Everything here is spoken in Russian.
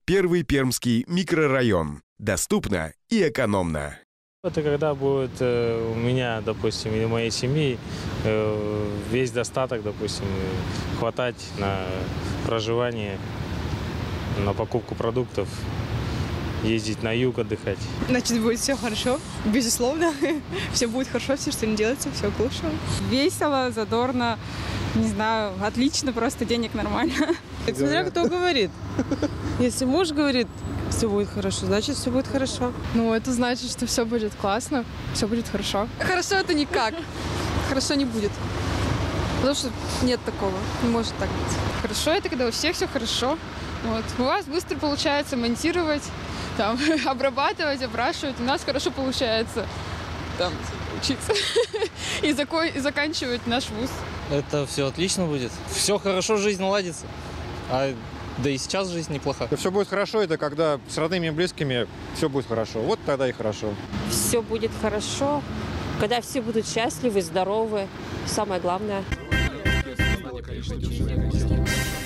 Первый Пермский микрорайон. Доступно и экономно. Это когда будет у меня, допустим, или моей семьи весь достаток, допустим, хватать на проживание, на покупку продуктов, ездить на юг отдыхать. Значит, будет все хорошо, безусловно. Все будет хорошо, все, что не делается, все к лучшему. Весело, задорно, не знаю, отлично, просто денег нормально. Смотря кто говорит. Если муж говорит, все будет хорошо, значит, все будет хорошо. Ну, это значит, что все будет классно, все будет хорошо. Хорошо это никак. Хорошо не будет. Потому что нет такого. Не может так быть. Хорошо это когда у всех все хорошо. Вот. У вас быстро получается монтировать, там, обрабатывать, опрашивать. У нас хорошо получается там, учиться и заканчивать наш вуз. Это все отлично будет. Все хорошо, жизнь наладится. Да и сейчас жизнь неплоха. Все будет хорошо, это когда с родными и близкими все будет хорошо. Вот тогда и хорошо. Все будет хорошо, когда все будут счастливы, здоровы. Самое главное.